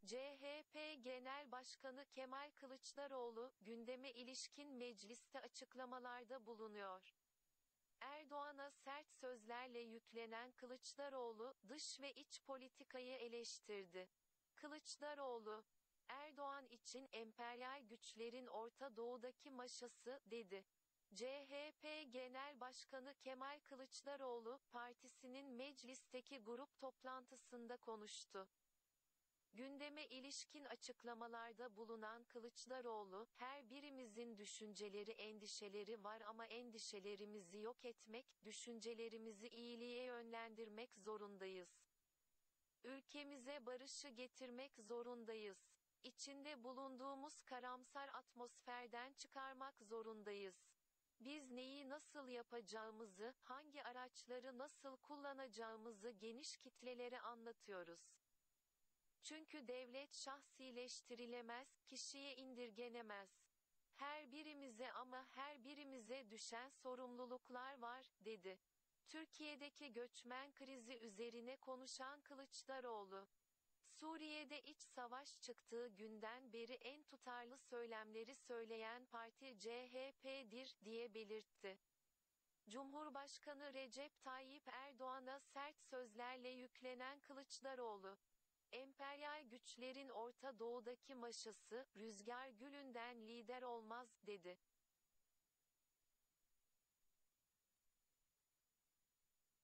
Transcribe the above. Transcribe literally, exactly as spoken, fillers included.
C H P Genel Başkanı Kemal Kılıçdaroğlu, gündeme ilişkin mecliste açıklamalarda bulunuyor. Erdoğan'a sert sözlerle yüklenen Kılıçdaroğlu, dış ve iç politikayı eleştirdi. Kılıçdaroğlu, Erdoğan için emperyal güçlerin Orta Doğu'daki maşası, dedi. C H P Genel Başkanı Kemal Kılıçdaroğlu, partisinin meclisteki grup toplantısında konuştu. Gündeme ilişkin açıklamalarda bulunan Kılıçdaroğlu, her birimizin düşünceleri, endişeleri var ama endişelerimizi yok etmek, düşüncelerimizi iyiliğe yönlendirmek zorundayız. Ülkemize barışı getirmek zorundayız. İçinde bulunduğumuz karamsar atmosferden çıkarmak zorundayız. Biz neyi nasıl yapacağımızı, hangi araçları nasıl kullanacağımızı geniş kitlelere anlatıyoruz. Çünkü devlet şahsileştirilemez, kişiye indirgenemez. Her birimize ama her birimize düşen sorumluluklar var, dedi. Türkiye'deki göçmen krizi üzerine konuşan Kılıçdaroğlu, Suriye'de iç savaş çıktığı günden beri en tutarlı söylemleri söyleyen parti C H P'dir, diye belirtti. Cumhurbaşkanı Recep Tayyip Erdoğan'a sert sözlerle yüklenen Kılıçdaroğlu, emperyal güçlerin Orta Doğu'daki maşası, Rüzgar Gülü'nden lider olmaz, dedi.